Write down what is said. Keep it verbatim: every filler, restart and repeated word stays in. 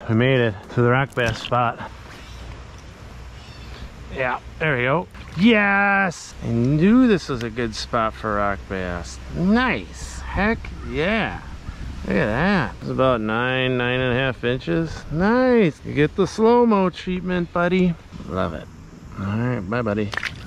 We made it to the rock bass spot. Yeah, there we go. Yes! I knew this was a good spot for rock bass. Nice. Heck yeah. Look at that. It's about nine, nine and a half inches. Nice. You get the slow-mo treatment, buddy. Love it. All right, bye, buddy.